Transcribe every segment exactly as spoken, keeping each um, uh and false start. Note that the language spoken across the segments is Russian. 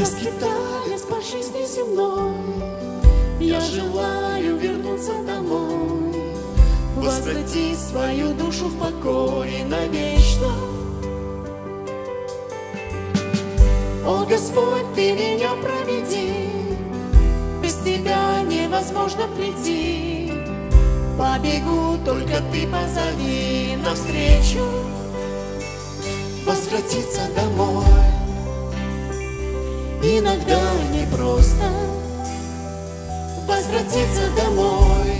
Я скиталец по жизни земной, я желаю вернуться домой, возврати свою душу в покой навечно. О, Господь, Ты меня проведи, без Тебя невозможно прийти. Побегу, только Ты позови навстречу. Возвратиться домой иногда непросто. Возвратиться домой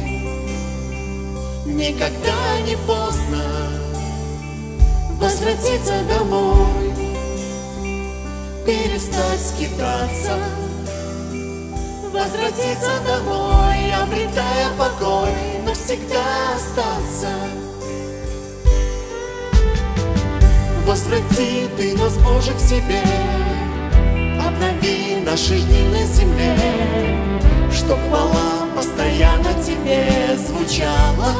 никогда не поздно. Возвратиться домой, перестать скитаться. Возвратиться домой, обретая покой, навсегда остаться. Возврати Ты нас, Боже, к себе, обнови наши дни на земле, чтоб хвала постоянно Тебе звучала.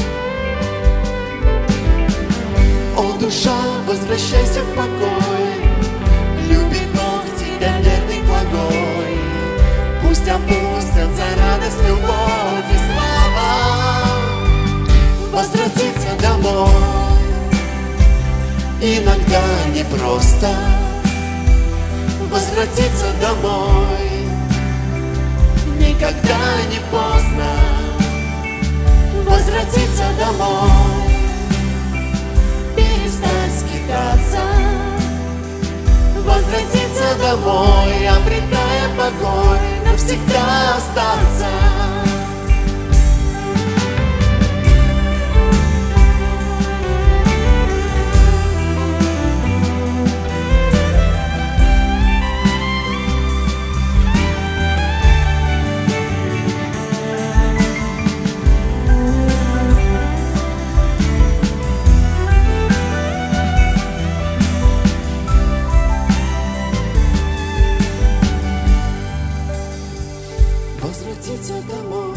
О, душа, возвращайся в покой, любит Бог Тебя, верный, благой. Пусть опустятся радость, любовь и слава. Возвратиться домой иногда непросто. Возвратиться домой никогда не поздно. Возвратиться домой, перестать скитаться. Возвратиться домой, обретая покой, навсегда остаться. Возвратиться домой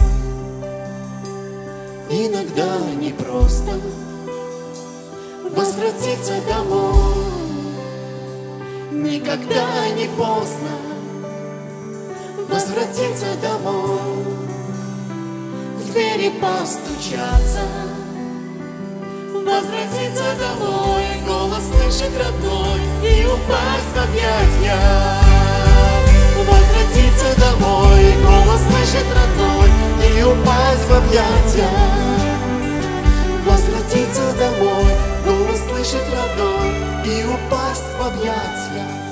иногда непросто. Возвратиться домой никогда не поздно. Возвратиться домой, в двери постучаться. Возвратиться домой, голос слышит родной и упасть в объятья. Возвратиться домой, голос слышит родной и упасть в объятья. Возвратиться домой, голос слышит родной и упасть в объятья.